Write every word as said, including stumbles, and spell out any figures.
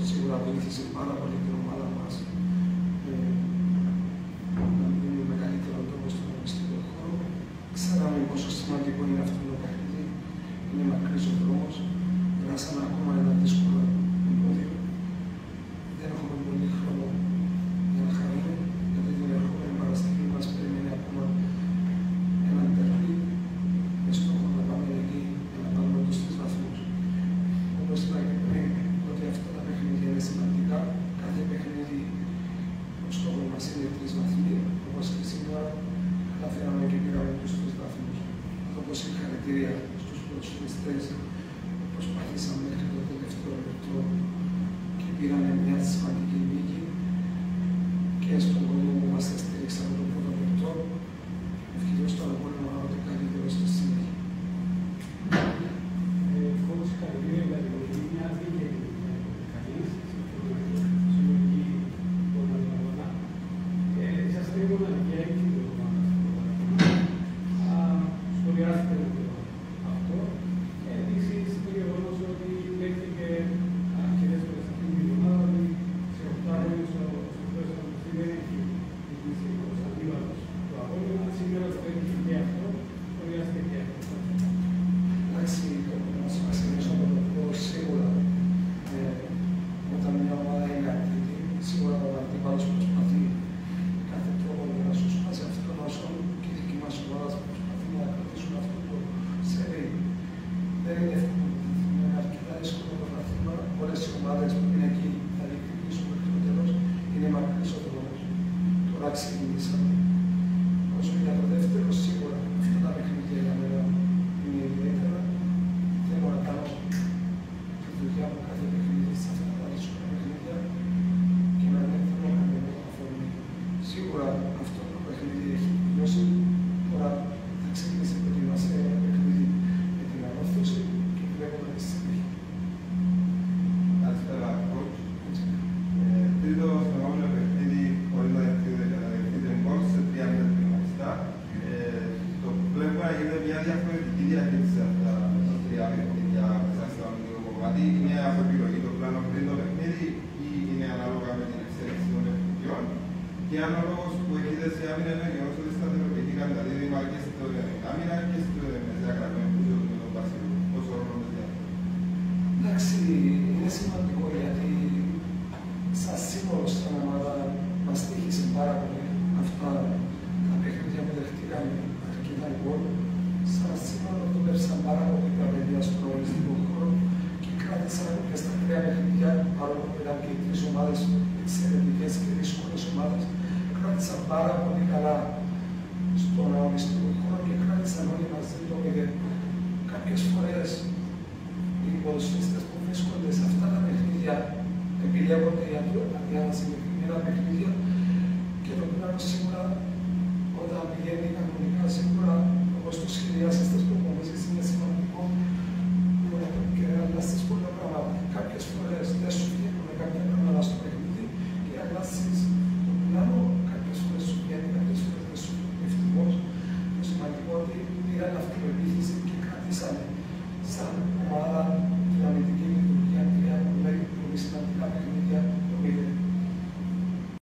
σίγουρα βοήθησε πάρα πολύ την ομάδα μας ε, να μείνουμε με καλύτερο τρόπο στον αγωνιστικό χώρο. Ξέραμε πόσο σημαντικό είναι αυτό το παιχνίδι. Είναι μακρύς ο δρόμος. Περάσαμε ακόμα ένα δύσκολο εμπόδιο. Δεν έχουμε πολύ χρόνο για να χαρούμε, γιατί την ερχόμενη Παρασκευή μας περιμένει ακόμα ένα τερλί με στόχο να πάμε εκεί για να πάρουμε τους τρεις βαθμούς. Όπως είπα και πριν, ότι αυτά τα παιχνίδια είναι σημαντικά. Κάθε παιχνίδι, ο στόχος μας είναι τρεις βαθμοί. Όπως και σήμερα, καταφέραμε και πήραμε τους τρεις βαθμούς. Όπως συγχαρητήρια στους ποδοσφαιριστές, προσπαθήσαμε μέχρι το τελευταίο λεπτό και πήραμε μια σημαντική νίκη και στον κόσμο που μας στήριξαν το πρώτο λεπτό. Ευχαριστώ στον αγώνα ότι καλύτερο στη συνέχεια. Como συγχαρητήρια για την οικογένεια, δίκαιη κανείς, συλλογική πόρτα του αγώνα. Είσαστε λίγο μοναδική έκτη του ομάδα. Σχολιάστε αυτό. Επίσης, το γεγονός ότι δέχτηκε αρκετές φορές αυτή την εβδομάδα ότι σε οκτώ ώρες ο σωστός αγωνιστή δεν έχει νικήσει ως αντίπαλος του αγώνα. Σήμερα το δέχτηκε και αυτό. Σχολιάστε και αυτό. Εντάξει, να σας βασιλήσω από το πω σίγουρα όταν μια ομάδα είναι ακτήτη, σίγουρα ο αντίπαλος προσπαθεί κάθε τρόπο για να σου σπάσει αυτόν όσο και η δική μας ομάδα προσπαθεί να κρατήσουν αυτό το σερί. Δεν είναι εύκολο. Είναι αρκετά δύσκολο το πρωτάθλημα. Όλες οι ομάδες που είναι εκεί θα διεκδικήσουν μέχρι το τέλος. Είναι μακρύς ο δρόμος. Τώρα ξεκινήσαμε. Όσο για το δεύτερο, σίγουρα αυτά τα παιχνίδια για μένα είναι ιδιαίτερα. Θέλω να κάνω τη δουλειά μου κάθε παιχνίδι σε αυτά τα δύσκολα παιχνίδια και να μην θέλω να κάνω αφορμή. Σίγουρα αυτό το παιχνίδι έχει τελειώσει. Τώρα θα ξεκινήσει η προετοιμασία για ένα παιχνίδι με την ανόρθωση και βλέπουμε τη συνέχεια. Καλησπέρα, coach. Τρίτο φαινόμενο παιχνίδι χωρίς να δεχτείτε γκολ σε τρία μήνες προγραμματιστά. Το βλέπω να γίνεται μια διαφορετική διαχείριση αυτά τα τρία παιχνίδια μέσα στο αμυντικό κομμάτι. Είναι από επιλογή το πλάνο πριν το παιχνίδι ή είναι ανάλογα με την εξέλιξη των παιχνιδιών. Και ανάλογος που έχετε σε άμυνα είναι ο γεγονός ότι σταθεροποιηθήκαν τα δίδυμα και στην άμυνα και στην μεσαία γραμμή που με τον Βασίλειο. Πόσο ρόλο με διαφέρει. Εντάξει, είναι σημαντικό γιατί σαν σύνολο στην ομάδα μας τύχησε πάρα πολύ αυτά τα παιχνίδια που δεχτήκαμε αρκετά γκολ. Σαν σύνολο δούλεψαν πάρα πολύ τα παιδιά στον αγωνιστικό χώρο και κράτησαν και στα τρία παιχνίδια, παρόλο που ήταν και οι τρεις ομάδες εξαιρετικές και δύσκολες ομάδες, κράτησαν πάρα πολύ καλά στον αγωνιστικό χώρο και κράτησαν όλοι μαζί το μηδέν. Κάποιες φορές οι ποδοσφαιριστές που βρίσκονται σε αυτά τα παιχνίδια επιλέγονται για, το, για να συγκεκριμένα παιχνίδια και το πλάνο σίγουρα όταν πηγαίνει κανονικά σε